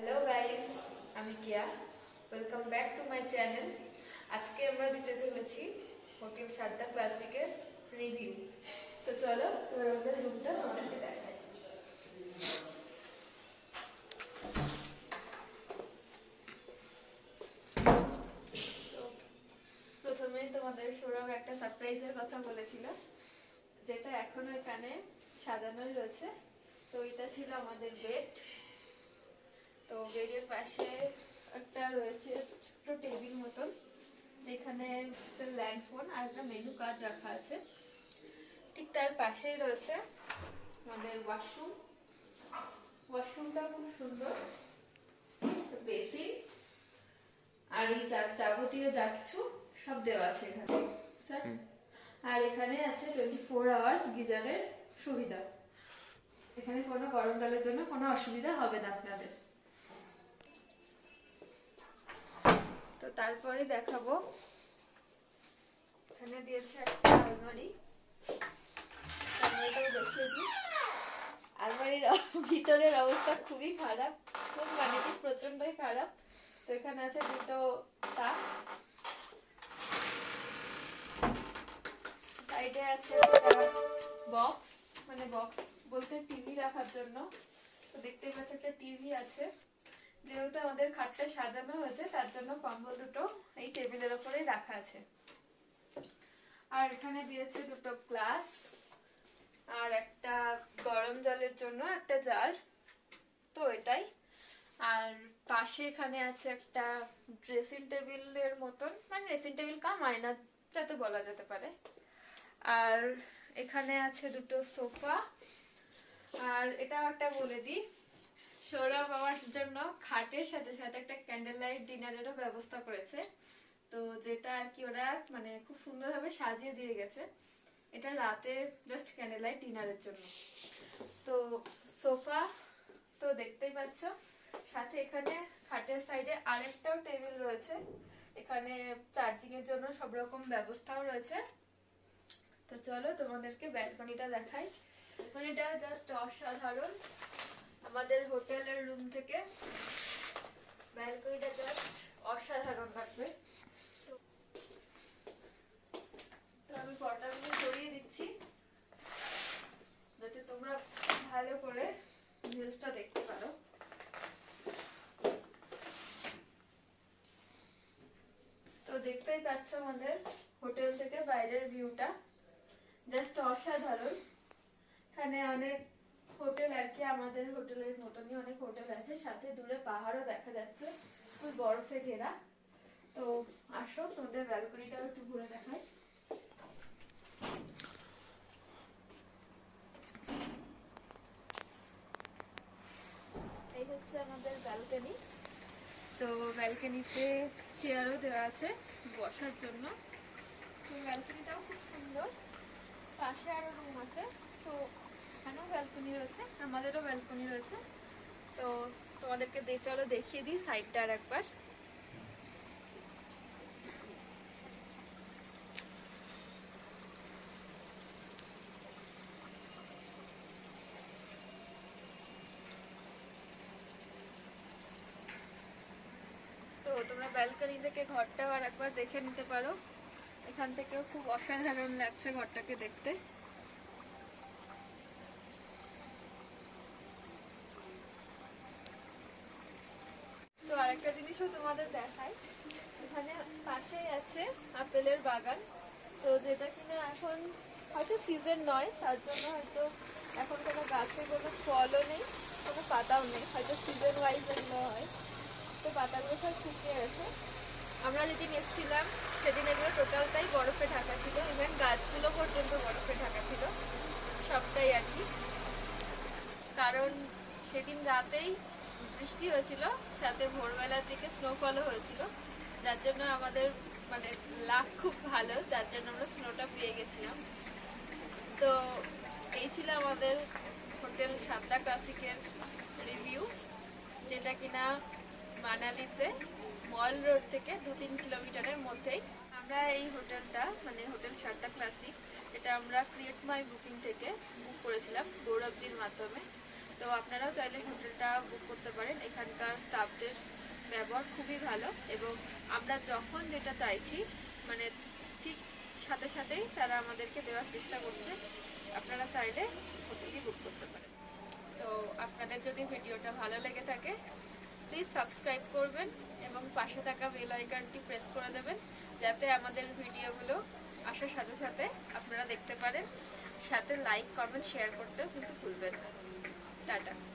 Hello guys, আমি Keya. Welcome back to my channel. আজকে আমরা দিতে চলেছি হোটেল শারদা ক্লাসিকের রিভিউ। তো চলো এবার আমাদের রুমটা তোমাদেরকে দেখাই। তো প্রথমেই তোমাদের সৌরভ একটা সারপ্রাইজের কথা বলেছিল, যেটা এখনো এখানে সাজানোই রয়েছে। তো এটা ছিল আমাদের বেড। তো বেডের পাশে একটা রয়েছে ছোট্ট টেবিল মতন, যেখানে একটা ল্যান্ড ফোন আর একটা মেনু কার্ড রাখা আছে। ঠিক তার পাশেই রয়েছে আমাদের ওয়াশরুম। ওয়াশরুমটা খুব সুন্দর, বেসিন আর এই যাবতীয় যা কিছু সব দেওয়া আছে এখানে। আর এখানে আছে 24 আওয়ার্স গিজারের সুবিধা। এখানে কোনো গরমকালের জন্য কোনো অসুবিধা হবে না আপনাদের। তো তারপরে দেখাবো, এখানে দিয়েছে একটা আলমারি। আলমারিটাও দেখিয়ে দিই। আলমারির ভিতরের অবস্থা খুবই খারাপ, খুব মানে কি প্রচন্ডই খারাপ। তো এখানে আছে দুটো তাক, সাইডে আছে একটা বক্স, মানে বক্স বলতে টিভি রাখার জন্য। তো দেখতেই পাচ্ছ একটা টিভি আছে। যেহেতু আমাদের খাটটা সাজানো হয়েছে, তার জন্য কম্বল দুটো এই টেবিলের উপরেই রাখা আছে। আর এখানে দিয়েছে দুটো গ্লাস আর একটা গরম জলের জন্য একটা জার। তো এটাই। আর পাশে এখানে আছে একটা ড্রেসিং টেবিলের মতন, মানে ড্রেসিং টেবিল কাম আয়না যাতে বলা যেতে পারে। আর এখানে আছে দুটো সোফা। আর এটাও একটা বলে দিই, সৌরভ আমার জন্য খাটের সাথে সাথে একটা ক্যান্ডেল লাইট ডিনারেরও ব্যবস্থা করেছে। তো যেটা আর কি ওরা মানে খুব সুন্দরভাবে সাজিয়ে দিয়ে গেছে। এটা রাতে জাস্ট ক্যান্ডেল লাইট ডিনারের জন্য। তো সোফা তো দেখতেই পাচ্ছ, সাথে এখানে খাটের সাইডে আরেকটাও টেবিল রয়েছে। এখানে চার্জিং এর জন্য সব রকম ব্যবস্থাও রয়েছে। তো চলো তোমাদেরকে ব্যালকনিটা দেখাই। ব্যালকনিটা জাস্ট অসাধারণ। আমাদের হোটেলের রুম থেকে ব্যালকনিটা জাস্ট অসাধারণ লাগবে। তো আমি পর্দাগুলো সরিয়ে দিচ্ছি যাতে তোমরা ভালো করে ভিউজটা দেখতে পারো। তো দেখতেই পাচ্ছ আমাদের হোটেল থেকে বাইরের ভিউটা জাস্ট অসাধারণ। এখানে অনেক হোটেল আর কি, আমাদের হোটেলের মতনই অনেক হোটেল আছে, সাথে দূরে পাহাড়ও দেখা যাচ্ছে, খুব বরফে ঘেরা। তো আসো তোমাদের ব্যালকনিটাও একটু ঘুরে দেখাই। এই হচ্ছে আমাদের ব্যালকনি। তো ব্যালকনিতে চেয়ারও দেওয়া আছে বসার জন্য। তো ব্যালকনিটাও খুব সুন্দর। পাশে আরো রুম আছে, তো এখানেও ব্যালকনি রয়েছে, আমাদেরও ব্যালকনি রয়েছে। তো তোমাদেরকে চলো দেখিয়ে দিই সাইডটা আর একবার। তো তোমরা ব্যালকনি থেকে ঘরটাও আর একবার দেখে নিতে পারো। এখান থেকেও খুব অসাধারণ লাগছে ঘরটাকে দেখতে। তো আরেকটা জিনিসও তোমাদের দেখাই, এখানে পাশেই আছে আপেলের বাগান। তো যেটা কিনা এখন হয়তো সিজন নয়, তার জন্য হয়তো এখন কোনো গাছে কোনো ফলও নেই, কোনো পাতাও নেই, হয়তো সিজন ওয়াইজ এগুলো হয়। তো পাতাগুলো সব শুকিয়ে গেছে। আমরা যেদিন এসেছিলাম সেদিন এগুলো টোটালটাই বরফে ঢাকা ছিল, ইভেন গাছগুলো পর্যন্ত বরফে ঢাকা ছিল, সবটাই আর কি। কারণ সেদিন রাতেই বৃষ্টি হয়েছিল, সাথে ভোরবেলার দিকে স্নোফলও হয়েছিল, যার জন্য আমাদের মানে লাক খুব ভালো, যার জন্য আমরা স্নোটা পেয়ে গেছিলাম। তো এই ছিল আমাদের হোটেল সারদা ক্লাসিকের রিভিউ, যেটা কিনা মানালিতে মল রোড থেকে 2-3 কিলোমিটারের মধ্যেই। আমরা এই হোটেলটা মানে হোটেল শারদা ক্লাসিক, এটা আমরা ক্রিয়েট মাই বুকিং থেকে বুক করেছিলাম গৌরবজির মাধ্যমে। তো আপনারাও চাইলে হোটেলটা বুক করতে পারেন। এখানকার স্টাফদের ব্যবহার খুবই ভালো এবং আমরা যখন যেটা চাইছি মানে ঠিক সাথে সাথেই তারা আমাদেরকে দেওয়ার চেষ্টা করছে। আপনারা চাইলে হোটেলই বুক করতে পারেন। তো আপনাদের যদি ভিডিওটা ভালো লেগে থাকে প্লিজ সাবস্ক্রাইব করবেন এবং পাশে থাকা বেল আইকনটি প্রেস করে দেবেন, যাতে আমাদের ভিডিওগুলো আসার সাথে সাথে আপনারা দেখতে পারেন। সাথে লাইক কমেন্ট শেয়ার করতেও কিন্তু ভুলবেন না। টাটা।